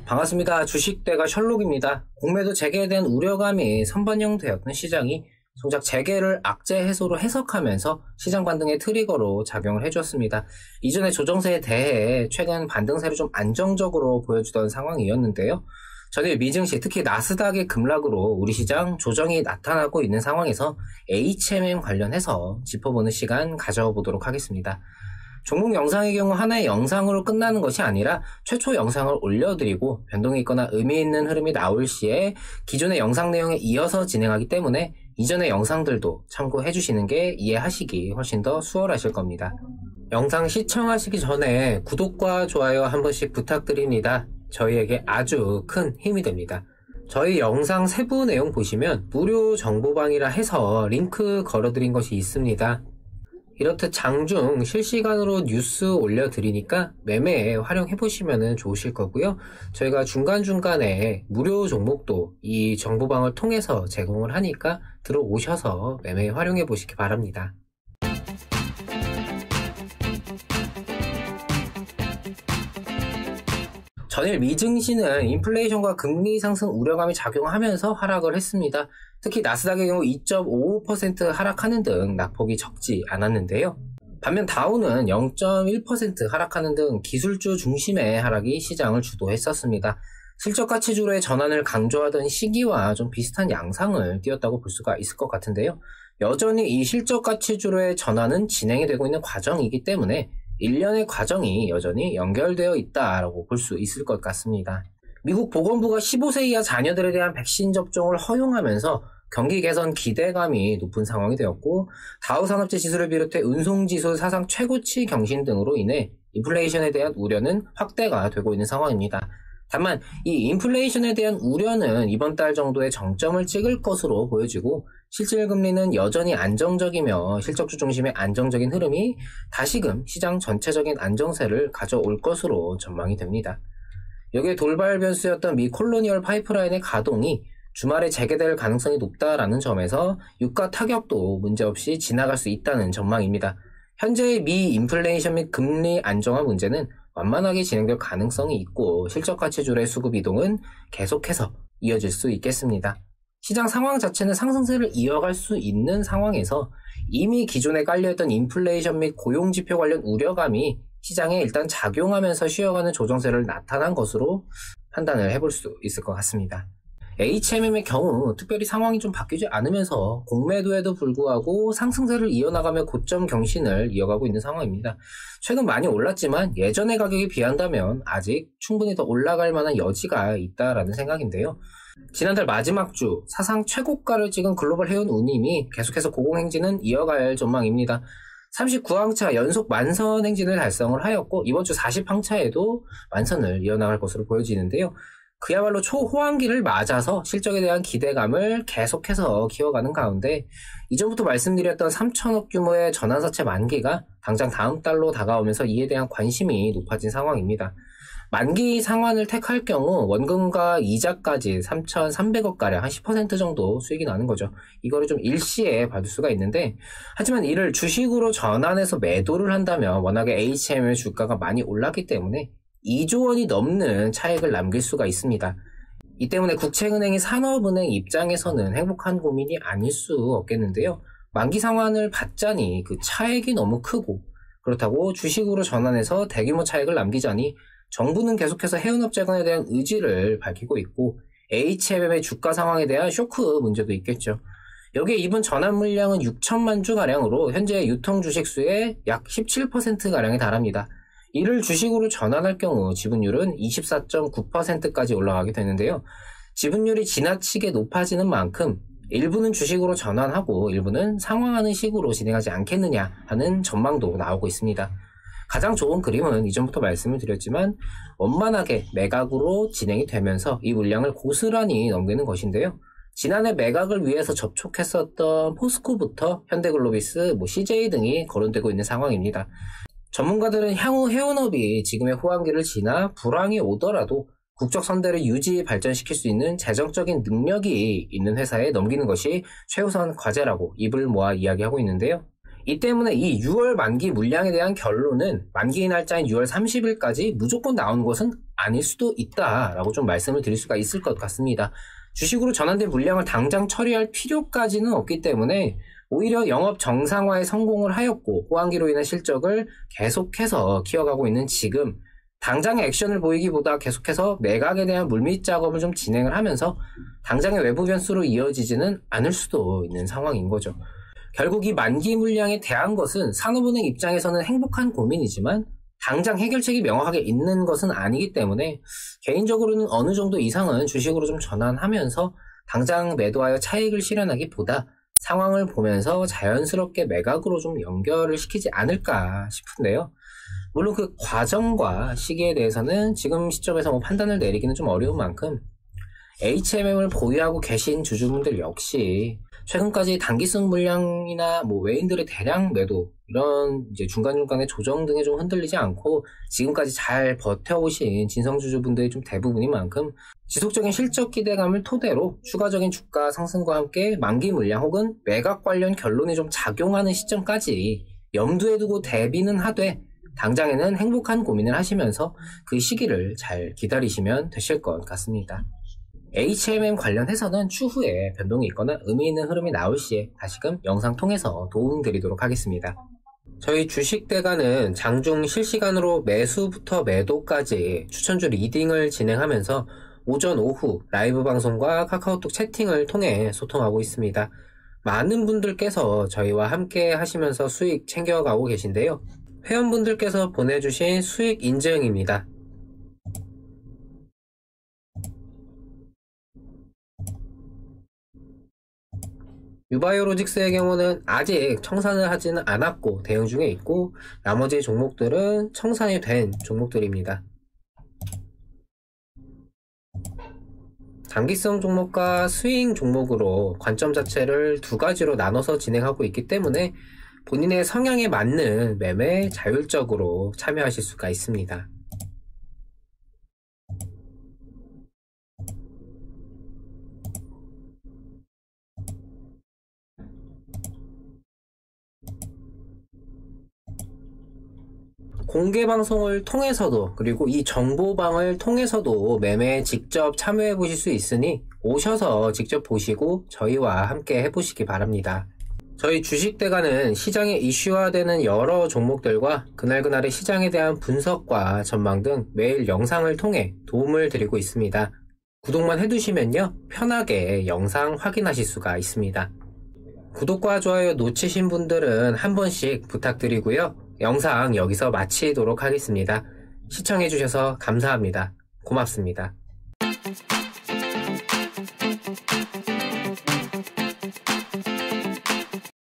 반갑습니다. 주식대가 셜록입니다. 공매도 재개에 대한 우려감이 선반영되었던 시장이 정작 재개를 악재 해소로 해석하면서 시장 반등의 트리거로 작용을 해줬습니다. 이전의 조정세에 대해 최근 반등세를 좀 안정적으로 보여주던 상황이었는데요. 전일 미증시, 특히 나스닥의 급락으로 우리 시장 조정이 나타나고 있는 상황에서 HMM 관련해서 짚어보는 시간 가져보도록 하겠습니다. 종목 영상의 경우 하나의 영상으로 끝나는 것이 아니라 최초 영상을 올려드리고 변동이 있거나 의미 있는 흐름이 나올 시에 기존의 영상 내용에 이어서 진행하기 때문에 이전의 영상들도 참고해 주시는 게 이해하시기 훨씬 더 수월하실 겁니다. 영상 시청하시기 전에 구독과 좋아요 한 번씩 부탁드립니다. 저희에게 아주 큰 힘이 됩니다. 저희 영상 세부 내용 보시면 무료 정보방이라 해서 링크 걸어드린 것이 있습니다. 이렇듯 장중 실시간으로 뉴스 올려드리니까 매매에 활용해보시면 좋으실 거고요. 저희가 중간중간에 무료 종목도 이 정보방을 통해서 제공을 하니까 들어오셔서 매매에 활용해보시기 바랍니다. 전일 미증시는 인플레이션과 금리 상승 우려감이 작용하면서 하락을 했습니다. 특히 나스닥의 경우 2.55% 하락하는 등 낙폭이 적지 않았는데요. 반면 다우는 0.1% 하락하는 등 기술주 중심의 하락이 시장을 주도했었습니다. 실적가치주로의 전환을 강조하던 시기와 좀 비슷한 양상을 띄었다고 볼 수가 있을 것 같은데요. 여전히 이 실적가치주로의 전환은 진행이 되고 있는 과정이기 때문에 일련의 과정이 여전히 연결되어 있다라고 볼 수 있을 것 같습니다. 미국 보건부가 15세 이하 자녀들에 대한 백신 접종을 허용하면서 경기 개선 기대감이 높은 상황이 되었고, 다우산업재 지수를 비롯해 운송지수 사상 최고치 경신 등으로 인해 인플레이션에 대한 우려는 확대가 되고 있는 상황입니다. 다만 이 인플레이션에 대한 우려는 이번 달 정도의 정점을 찍을 것으로 보여지고, 실질금리는 여전히 안정적이며 실적주 중심의 안정적인 흐름이 다시금 시장 전체적인 안정세를 가져올 것으로 전망이 됩니다. 여기에 돌발 변수였던 미 콜로니얼 파이프라인의 가동이 주말에 재개될 가능성이 높다라는 점에서 유가 타격도 문제없이 지나갈 수 있다는 전망입니다. 현재의 미 인플레이션 및 금리 안정화 문제는 완만하게 진행될 가능성이 있고, 실적가치주로의 수급 이동은 계속해서 이어질 수 있겠습니다. 시장 상황 자체는 상승세를 이어갈 수 있는 상황에서 이미 기존에 깔려있던 인플레이션 및 고용지표 관련 우려감이 시장에 일단 작용하면서 쉬어가는 조정세를 나타난 것으로 판단을 해볼 수 있을 것 같습니다. HMM의 경우 특별히 상황이 좀 바뀌지 않으면서 공매도에도 불구하고 상승세를 이어나가며 고점 경신을 이어가고 있는 상황입니다. 최근 많이 올랐지만 예전의 가격에 비한다면 아직 충분히 더 올라갈 만한 여지가 있다라는 생각인데요. 지난달 마지막 주 사상 최고가를 찍은 글로벌 해운 운임이 계속해서 고공행진은 이어갈 전망입니다. 39항차 연속 만선 행진을 달성을 하였고, 이번 주 40항차에도 만선을 이어나갈 것으로 보여지는데요. 그야말로 초호황기를 맞아서 실적에 대한 기대감을 계속해서 키워가는 가운데, 이전부터 말씀드렸던 3천억 규모의 전환사채 만기가 당장 다음 달로 다가오면서 이에 대한 관심이 높아진 상황입니다. 만기 상환을 택할 경우 원금과 이자까지 3,300억가량 한 10% 정도 수익이 나는 거죠. 이거를 좀 일시에 받을 수가 있는데, 하지만 이를 주식으로 전환해서 매도를 한다면 워낙에 HM의 주가가 많이 올랐기 때문에 2조 원이 넘는 차익을 남길 수가 있습니다. 이 때문에 국채은행이 산업은행 입장에서는 행복한 고민이 아닐 수 없겠는데요. 만기 상환을 받자니 그 차익이 너무 크고, 그렇다고 주식으로 전환해서 대규모 차익을 남기자니 정부는 계속해서 해운업재건에 대한 의지를 밝히고 있고, HMM의 주가 상황에 대한 쇼크 문제도 있겠죠. 여기에 이번 전환 물량은 6천만 주가량으로 현재 유통 주식수의 약 17%가량에 달합니다. 이를 주식으로 전환할 경우 지분율은 24.9%까지 올라가게 되는데요. 지분율이 지나치게 높아지는 만큼 일부는 주식으로 전환하고 일부는 상환하는 식으로 진행하지 않겠느냐 하는 전망도 나오고 있습니다. 가장 좋은 그림은 이전부터 말씀을 드렸지만 원만하게 매각으로 진행이 되면서 이 물량을 고스란히 넘기는 것인데요. 지난해 매각을 위해서 접촉했었던 포스코부터 현대글로비스, CJ 등이 거론되고 있는 상황입니다. 전문가들은 향후 해운업이 지금의 호황기를 지나 불황이 오더라도 국적 선대를 유지 발전시킬 수 있는 재정적인 능력이 있는 회사에 넘기는 것이 최우선 과제라고 입을 모아 이야기하고 있는데요. 이 때문에 이 6월 만기 물량에 대한 결론은 만기 날짜인 6월 30일까지 무조건 나오는 것은 아닐 수도 있다라고 좀 말씀을 드릴 수가 있을 것 같습니다. 주식으로 전환된 물량을 당장 처리할 필요까지는 없기 때문에 오히려 영업 정상화에 성공을 하였고 호황기로 인한 실적을 계속해서 키워가고 있는 지금 당장의 액션을 보이기보다 계속해서 매각에 대한 물밑 작업을 좀 진행을 하면서 당장의 외부 변수로 이어지지는 않을 수도 있는 상황인 거죠. 결국 이 만기 물량에 대한 것은 산업은행 입장에서는 행복한 고민이지만 당장 해결책이 명확하게 있는 것은 아니기 때문에 개인적으로는 어느 정도 이상은 주식으로 좀 전환하면서 당장 매도하여 차익을 실현하기보다 상황을 보면서 자연스럽게 매각으로 좀 연결을 시키지 않을까 싶은데요. 물론 그 과정과 시기에 대해서는 지금 시점에서 뭐 판단을 내리기는 좀 어려운 만큼 HMM을 보유하고 계신 주주분들 역시 최근까지 단기성 물량이나 뭐 외인들의 대량 매도 이런 이제 중간중간에 조정 등에 좀 흔들리지 않고 지금까지 잘 버텨오신 진성주주분들이 좀 대부분인 만큼 지속적인 실적 기대감을 토대로 추가적인 주가 상승과 함께 만기 물량 혹은 매각 관련 결론이 좀 작용하는 시점까지 염두에 두고 대비는 하되 당장에는 행복한 고민을 하시면서 그 시기를 잘 기다리시면 되실 것 같습니다. HMM 관련해서는 추후에 변동이 있거나 의미 있는 흐름이 나올 시에 다시금 영상 통해서 도움 드리도록 하겠습니다. 저희 주식대가는 장중 실시간으로 매수부터 매도까지 추천주 리딩을 진행하면서 오전, 오후 라이브 방송과 카카오톡 채팅을 통해 소통하고 있습니다. 많은 분들께서 저희와 함께 하시면서 수익 챙겨가고 계신데요. 회원분들께서 보내주신 수익 인증입니다. 유바이오로직스의 경우는 아직 청산을 하지는 않았고 대응 중에 있고 나머지 종목들은 청산이 된 종목들입니다. 단기성 종목과 스윙 종목으로 관점 자체를 두 가지로 나눠서 진행하고 있기 때문에 본인의 성향에 맞는 매매에 자율적으로 참여하실 수가 있습니다. 공개 방송을 통해서도 그리고 이 정보방을 통해서도 매매에 직접 참여해 보실 수 있으니 오셔서 직접 보시고 저희와 함께 해보시기 바랍니다. 저희 주식대가는 시장에 이슈화되는 여러 종목들과 그날그날의 시장에 대한 분석과 전망 등 매일 영상을 통해 도움을 드리고 있습니다. 구독만 해두시면요 편하게 영상 확인하실 수가 있습니다. 구독과 좋아요 놓치신 분들은 한 번씩 부탁드리고요. 영상 여기서 마치도록 하겠습니다. 시청해주셔서 감사합니다. 고맙습니다.